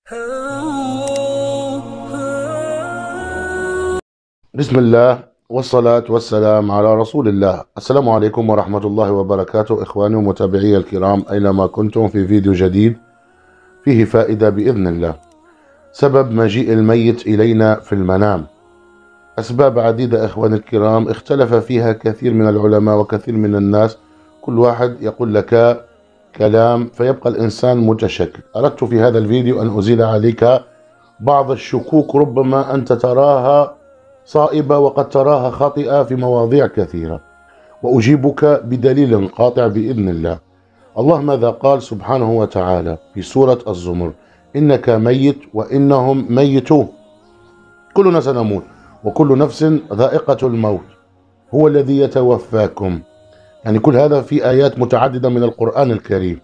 بسم الله والصلاة والسلام على رسول الله. السلام عليكم ورحمة الله وبركاته إخواني ومتابعي الكرام، أينما كنتم في فيديو جديد فيه فائدة بإذن الله. سبب مجيء الميت إلينا في المنام. أسباب عديدة إخواني الكرام اختلف فيها كثير من العلماء وكثير من الناس، كل واحد يقول لك كلام فيبقى الإنسان متشكك. أردت في هذا الفيديو أن أزيل عليك بعض الشكوك ربما أنت تراها صائبة وقد تراها خاطئة في مواضيع كثيرة، وأجيبك بدليل قاطع بإذن الله. الله ماذا قال سبحانه وتعالى في سورة الزمر؟ إنك ميت وإنهم ميتون، كلنا سنموت وكل نفس ذائقة الموت، هو الذي يتوفاكم. يعني كل هذا في آيات متعددة من القرآن الكريم.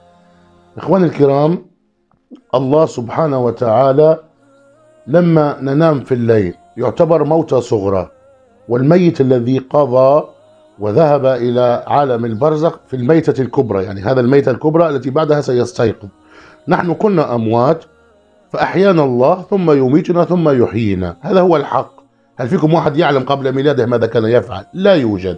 إخواني الكرام، الله سبحانه وتعالى لما ننام في الليل يعتبر موتى صغرى، والميت الذي قضى وذهب إلى عالم البرزخ في الميتة الكبرى، يعني هذا الميتة الكبرى التي بعدها سيستيقظ. نحن كنا أموات فأحيانا الله ثم يميتنا ثم يحيينا، هذا هو الحق. هل فيكم واحد يعلم قبل ميلاده ماذا كان يفعل؟ لا يوجد.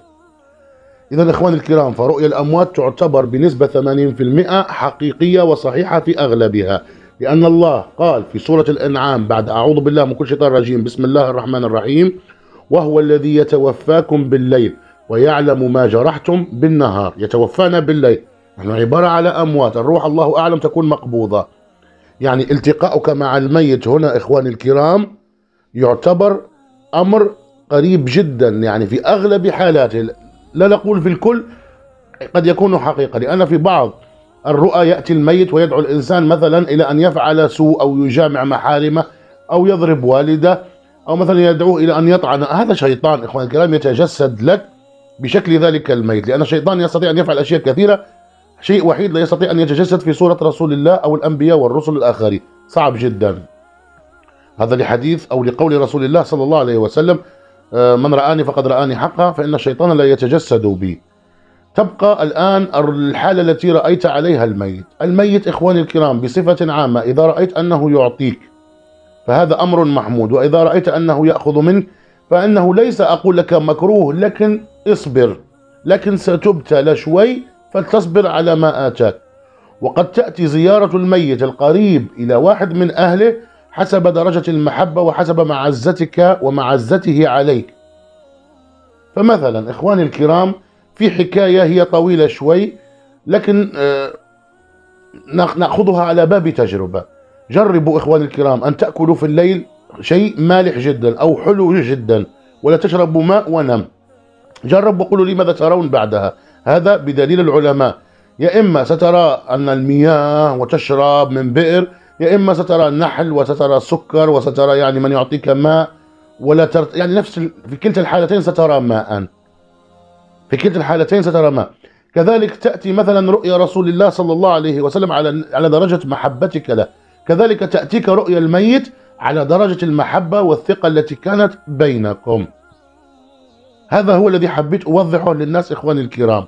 إذا إخواني الكرام، فرؤيا الأموات تعتبر بنسبة 80% حقيقية وصحيحة في أغلبها، لأن الله قال في سورة الأنعام بعد أعوذ بالله من كل شيطان رجيم بسم الله الرحمن الرحيم: وهو الذي يتوفاكم بالليل ويعلم ما جرحتم بالنهار. يتوفانا بالليل، نحن عبارة على أموات، الروح الله أعلم تكون مقبوضة. يعني التقاؤك مع الميت هنا إخواني الكرام يعتبر أمر قريب جدا، يعني في أغلب حالاته، لا نقول في الكل، قد يكون حقيقة. لأن في بعض الرؤى يأتي الميت ويدعو الإنسان مثلا إلى أن يفعل سوء أو يجامع محارمه أو يضرب والده أو مثلا يدعوه إلى أن يطعن. هذا شيطان إخوان الكرام يتجسد لك بشكل ذلك الميت، لأن الشيطان يستطيع أن يفعل أشياء كثيرة، شيء وحيد لا يستطيع أن يتجسد في صورة رسول الله أو الأنبياء والرسل الآخرين، صعب جدا. هذا لحديث أو لقول رسول الله صلى الله عليه وسلم: من رآني فقد رآني حقا فإن الشيطان لا يتجسد بي. تبقى الآن الحالة التي رأيت عليها الميت. الميت إخواني الكرام بصفة عامة إذا رأيت أنه يعطيك فهذا أمر محمود، وإذا رأيت أنه يأخذ منك فإنه ليس أقول لك مكروه، لكن اصبر، لكن ستبتلى شوي فلتصبر على ما آتاك. وقد تأتي زيارة الميت القريب إلى واحد من أهله حسب درجة المحبة وحسب معزتك ومعزته عليك. فمثلا إخواني الكرام في حكاية هي طويلة شوي، لكن نأخذها على باب تجربة. جربوا إخواني الكرام أن تأكلوا في الليل شيء مالح جدا أو حلو جدا ولا تشربوا ماء ونم. جربوا وقولوا لي ماذا ترون بعدها. هذا بدليل العلماء، يا إما سترى أن المياه وتشرب من بئر، يا إما سترى النحل وسترى السكر وسترى يعني من يعطيك ماء ولا يعني نفس في كلتا الحالتين سترى ماء، في كلتا الحالتين سترى ماء. كذلك تأتي مثلا رؤيا رسول الله صلى الله عليه وسلم على درجة محبتك له، كذلك تأتيك رؤيا الميت على درجة المحبة والثقة التي كانت بينكم. هذا هو الذي حبيت أوضحه للناس إخواني الكرام.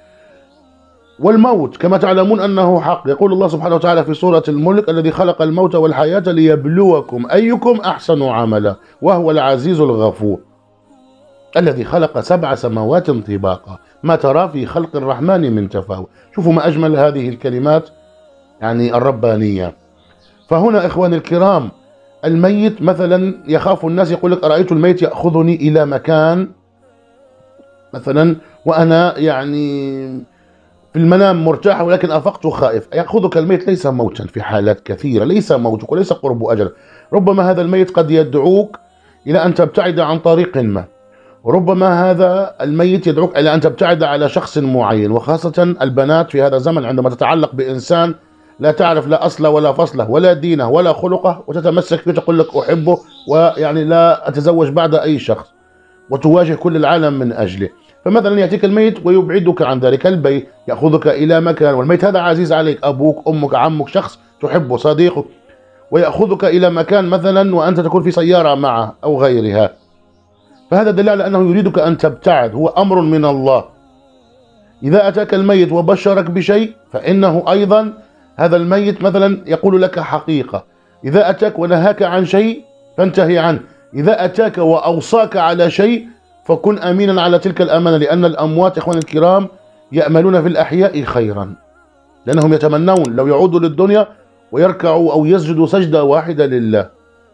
والموت كما تعلمون أنه حق، يقول الله سبحانه وتعالى في سورة الملك: الذي خلق الموت والحياة ليبلوكم أيكم أحسن عملا وهو العزيز الغفور. الذي خلق 7 سماوات طباقا ما ترى في خلق الرحمن من تفاوت. شوفوا ما أجمل هذه الكلمات يعني الربانية. فهنا إخواني الكرام الميت مثلا يخاف الناس، يقول لك: أرأيت الميت يأخذني إلى مكان مثلا وأنا يعني في المنام مرتاح ولكن أفقت خائف. يأخذك الميت ليس موتا، في حالات كثيرة ليس موتك وليس قرب أجل. ربما هذا الميت قد يدعوك إلى أن تبتعد عن طريق ما، وربما هذا الميت يدعوك إلى أن تبتعد على شخص معين، وخاصة البنات في هذا الزمن عندما تتعلق بإنسان لا تعرف لا أصله ولا فصله ولا دينه ولا خلقه وتتمسك به، تقول لك أحبه ويعني لا أتزوج بعد أي شخص، وتواجه كل العالم من أجله. فمثلا يأتيك الميت ويبعدك عن ذلك البيت، يأخذك إلى مكان والميت هذا عزيز عليك، أبوك أمك عمك شخص تحبه صديقك، ويأخذك إلى مكان مثلا وأنت تكون في سيارة معه أو غيرها. فهذا دليل على أنه يريدك أن تبتعد، هو أمر من الله. إذا أتاك الميت وبشرك بشيء فإنه أيضا هذا الميت مثلا يقول لك حقيقة. إذا أتاك ونهاك عن شيء فانتهي عنه، إذا أتاك وأوصاك على شيء فكن أمينا على تلك الأمانة، لأن الأموات إخواني الكرام يأملون في الأحياء خيرا، لأنهم يتمنون لو يعودوا للدنيا ويركعوا أو يسجدوا سجدة واحدة لله.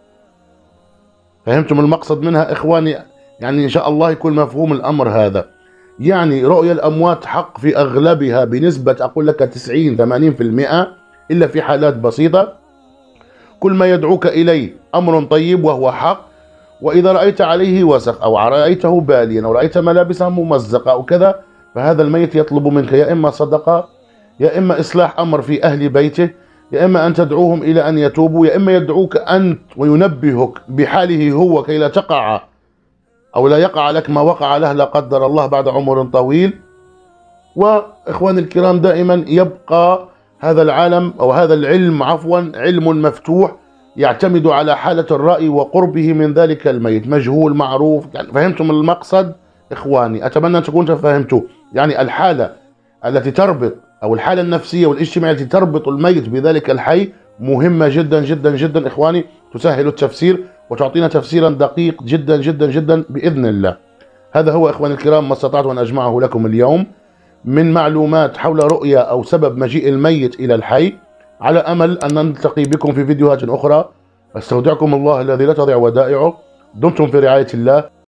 فهمتم المقصد منها إخواني؟ يعني إن شاء الله يكون مفهوم الأمر هذا. يعني رؤيا الأموات حق في أغلبها بنسبة أقول لك 90-80%، إلا في حالات بسيطة. كل ما يدعوك إليه أمر طيب وهو حق، وإذا رأيت عليه وسخ أو رأيته باليا أو رأيت ملابسه ممزقة أو كذا، فهذا الميت يطلب منك يا إما صدقة، يا إما إصلاح أمر في أهل بيته، يا إما أن تدعوهم إلى أن يتوبوا، يا إما يدعوك أنت وينبهك بحاله هو كي لا تقع أو لا يقع لك ما وقع له لا قدر الله بعد عمر طويل. وإخواني الكرام دائما يبقى هذا العالم أو هذا العلم عفوا علم مفتوح، يعتمد على حالة الرأي وقربه من ذلك الميت، مجهول معروف. يعني فهمتم المقصد إخواني؟ أتمنى أن تكونوا فهمتوا. يعني الحالة التي تربط أو الحالة النفسية والاجتماعية التي تربط الميت بذلك الحي مهمة جدا جدا جدا إخواني، تسهل التفسير وتعطينا تفسيرا دقيق جدا جدا جدا بإذن الله. هذا هو إخواني الكرام ما استطعت أن أجمعه لكم اليوم من معلومات حول رؤيا أو سبب مجيء الميت إلى الحي، على أمل أن نلتقي بكم في فيديوهات أخرى. أستودعكم الله الذي لا تضيع ودائعه. دمتم في رعاية الله.